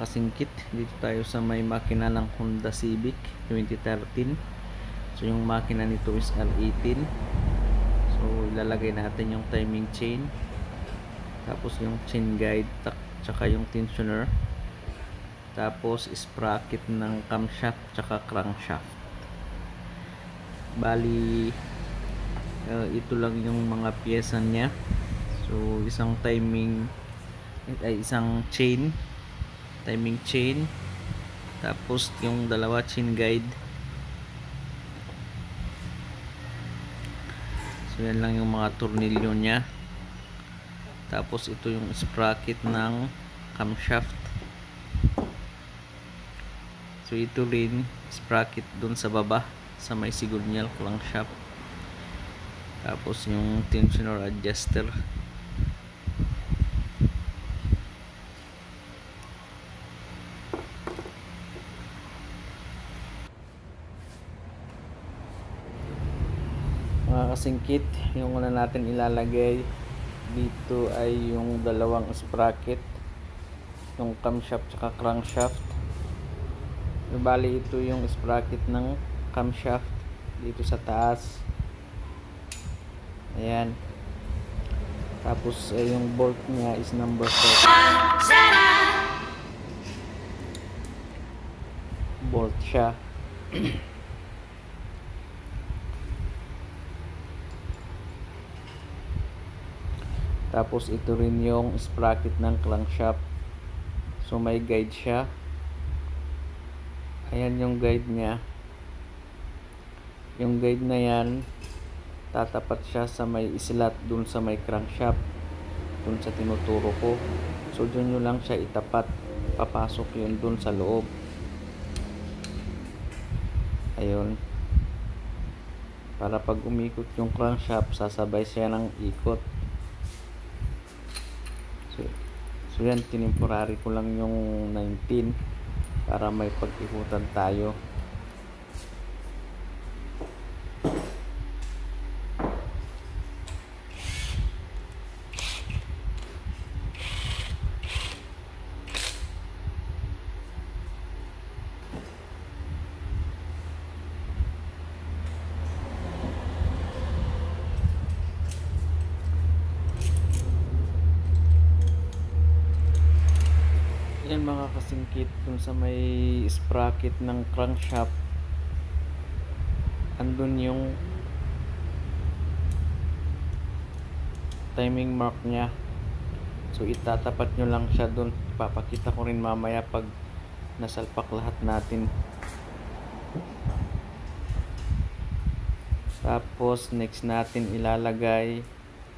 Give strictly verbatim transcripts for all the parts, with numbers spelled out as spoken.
kasingkit, dito tayo sa may makina ng Honda Civic twenty thirteen. So yung makina nito is R eighteen. So ilalagay natin yung timing chain, tapos yung chain guide, tsaka yung tensioner, tapos sprocket ng camshaft tsaka crankshaft. Bali uh, ito lang yung mga pyesa niya. So isang timing ay isang chain, timing chain, tapos yung dalawa chain guide. So yan lang yung mga tornilyo niya. Tapos ito yung sprocket ng camshaft. So ito rin sprocket dun sa baba sa may sigurnal crankshaft. Tapos yung tensioner adjuster. Mga kasingkit, yung una natin ilalagay dito ay yung dalawang sprocket, yung camshaft tsaka crankshaft. Bali ito yung sprocket ng camshaft dito sa taas. Ayan. Tapos eh, yung bolt niya is number four. Bolt siya. Tapos ito rin yung sprocket ng crankshaft. So may guide siya. Ayan yung guide niya. Yung guide na yan, tatapat siya sa may slot dun sa may crankshaft, dun sa tinuturo ko. So dun nyo lang siya itapat, papasok yun dun sa loob. Ayun. Para pag umikot yung crankshaft, sasabay siya ng ikot. So, so yan, tinimporary ko lang yung nineteen para may pag-ikutan tayo. Yan mga kasingkit, dun sa may sprocket ng crankshaft, andun yung timing mark nya. So itatapat nyo lang siya dun. Papakita ko rin mamaya pag nasalpak lahat natin. Tapos next natin ilalagay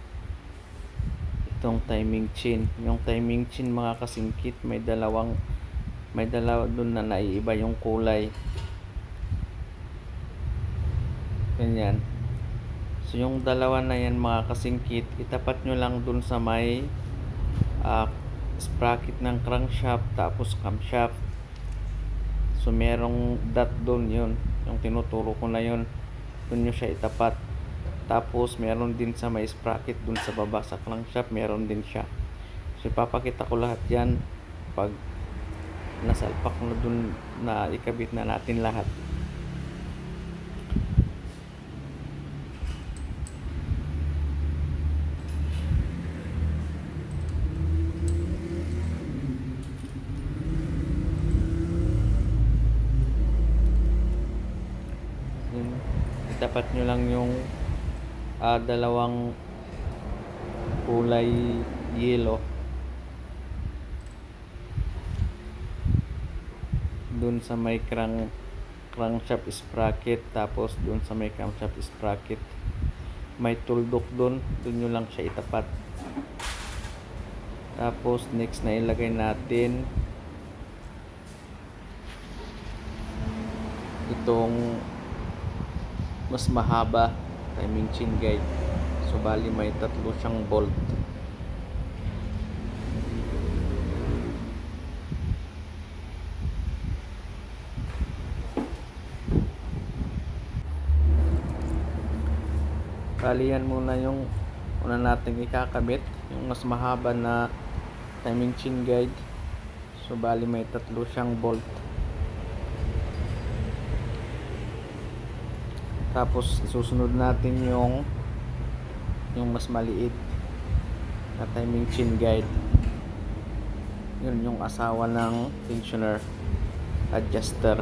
itong timing chain. Yung timing chain mga kasingkit, may dalawang may dalawa dun na naiiba yung kulay. Ganyan. So yung dalawa na yan mga kasingkit, itapat nyo lang dun sa may uh, sprocket ng crankshaft tapos camshaft. So merong dot dun, yun yung tinuturo ko na yun, dun nyo siya itapat. Tapos meron din sa may sprocket dun sa baba sa crankshaft, meron din siya. So ipapakita ko lahat yan pag nasalpak na dun na ikabit na natin lahat. Itapat nyo lang yung uh, dalawang kulay yellow dun sa may crank crankshaft sprocket, tapos dun sa may camshaft sprocket may tuldok dun, dun nyo lang siya itapat. Tapos next na ilagay natin itong mas mahaba timing chain guide. So bali may tatlo siyang bolt. Bali yan muna yung una nating ikakabit, yung mas mahaba na timing chain guide. So bali may tatlo siyang bolt. Tapos isusunod natin yung yung mas maliit na timing chain guide. Yun yung asawa ng tensioner adjuster.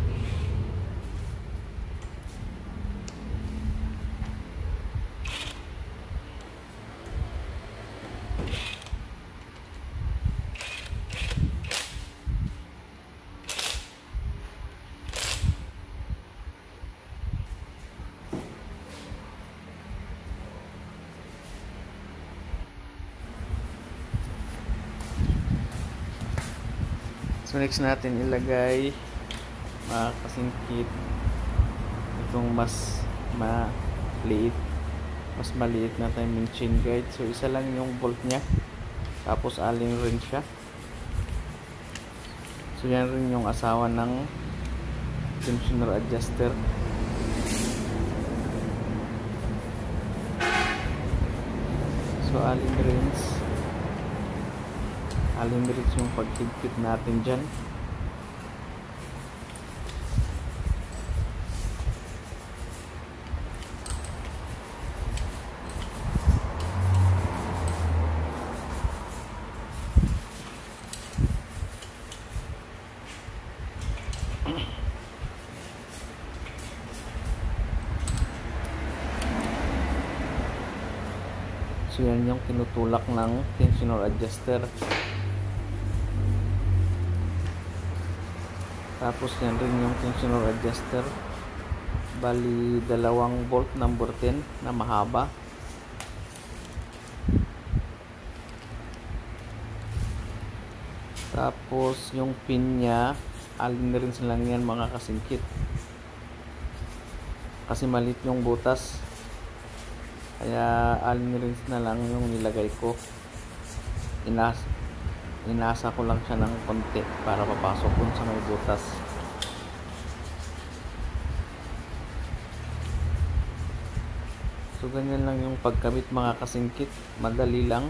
So next natin ilagay mga kasingkit itong mas maliit mas maliit na timing chain guide. So isa lang yung bolt nya, tapos alin rin siya. So yan rin yung asawa ng tensioner adjuster. So alin rings alin rings yung pagtigpit natin dyan. So yan yung tinutulak ng tensioner adjuster. Tapos yan rin yung tensioner adjuster. Bali dalawang bolt number ten na mahaba. Tapos yung pin nya, alin rin silang yan mga kasingkit. Kasi maliit yung butas. Kaya alin rin na lang yung nilagay ko. Inas inasa ko lang siya ng konti para papasok dun sa may butas. So ganyan lang yung pagkabit mga kasingkit, madali lang.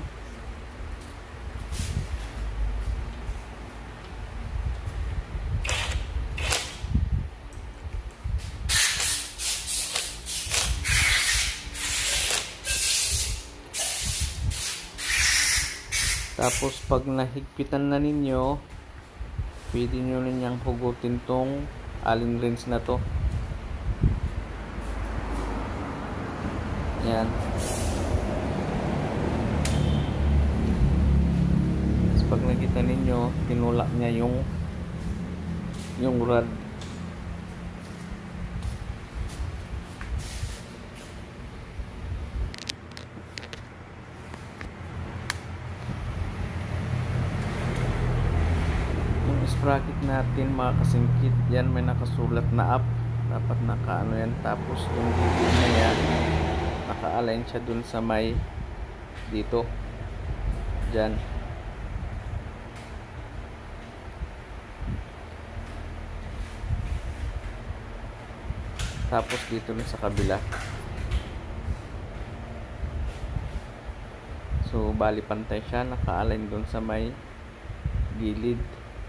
Tapos pag nahigpitan na ninyo, pwede nyo ninyang hugutin tong allen wrench na to. Yan. Tapos pag nakita ninyo, tinulak niya yung yung rod. Sprocket natin mga kasingkit, yan may nakasulat na up, dapat naka ano yan. Tapos yung gilid na yan, naka-align siya dun sa may dito dyan. Tapos dito rin sa kabila. So bali pantay siya, naka-align dun sa may gilid.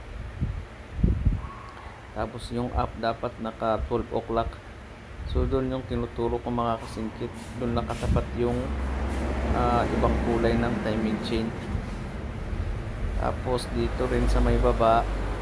Tapos yung up dapat naka twelve o'clock. So doon yung tinuturo ko mga kasingkit, doon nakatapat yung uh, ibang kulay ng timing chain. Tapos dito rin sa may baba,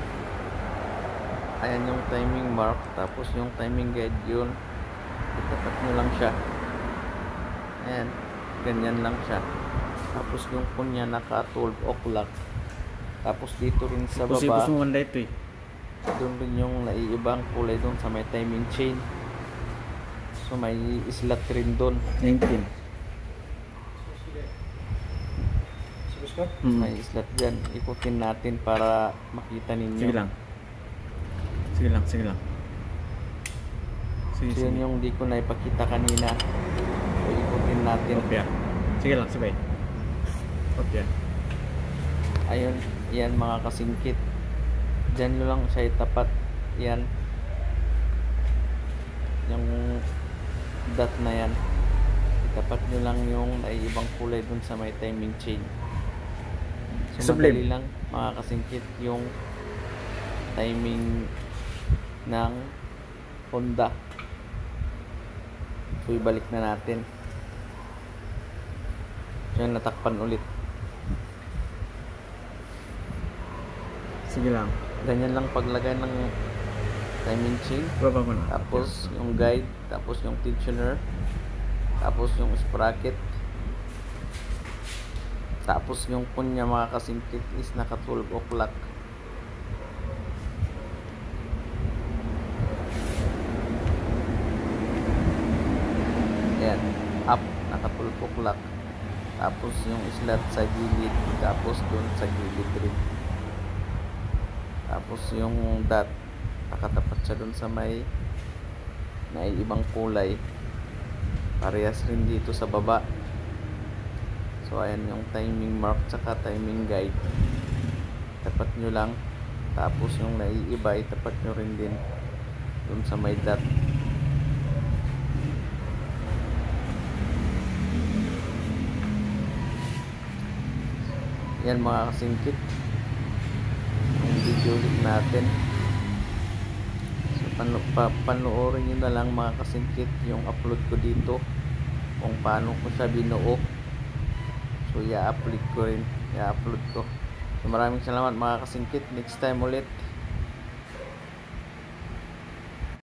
ayan yung timing mark. Tapos yung timing guide, yun itapat nyo lang siya. Ayan, ganyan lang siya. Tapos yung punya naka twelve o'clock. Tapos dito rin sa baba, Pusipos mo ganda ito eh. doon rin yung naiibang kulay doon sa may timing chain. So may slot rin doon. nineteen. Mm. May slot dyan. Ikutin natin para makita ninyo. Sige lang. Sige lang, sige lang. Sige, So sige. yun yung di ko na ipakita kanina. So ikutin natin. Opya. Sige lang, sabay. Opya. Ayun, yan mga kasingkit. Diyan nyo lang siya itapat. Yan. Yung dot na yan. Itapat nyo lang yung naiibang kulay dun sa may timing chain. So Sublime. madali lang, mga kasingkit yung timing ng Honda. So ibalik na natin. Yan, natakpan ulit. Sige lang. Ganyan lang paglagay ng timing chain. Baba mo na. Tapos yung guide, tapos yung tensioner, tapos yung sprocket, tapos yung punya mga kasingkit is naka twelve o'clock. Ayan, up, naka twelve o'clock. Tapos yung slot sa gilid, tapos dun sa gilid rin. Tapos yung dot, nakatapat siya dun sa may na ibang kulay. Parehas rin dito sa baba. So ayan yung timing mark tsaka timing guide. Tapat nyo lang. Tapos yung naiiba, itapat nyo rin din dun sa may dot. Yan mga kasingkit, yung video ulit natin. So pano, pa, panoorin nyo na lang mga kasingkit yung upload ko dito kung paano ko siya binuo. So i-upload ko rin, i-upload ko. So maraming salamat mga kasingkit. Next time ulit.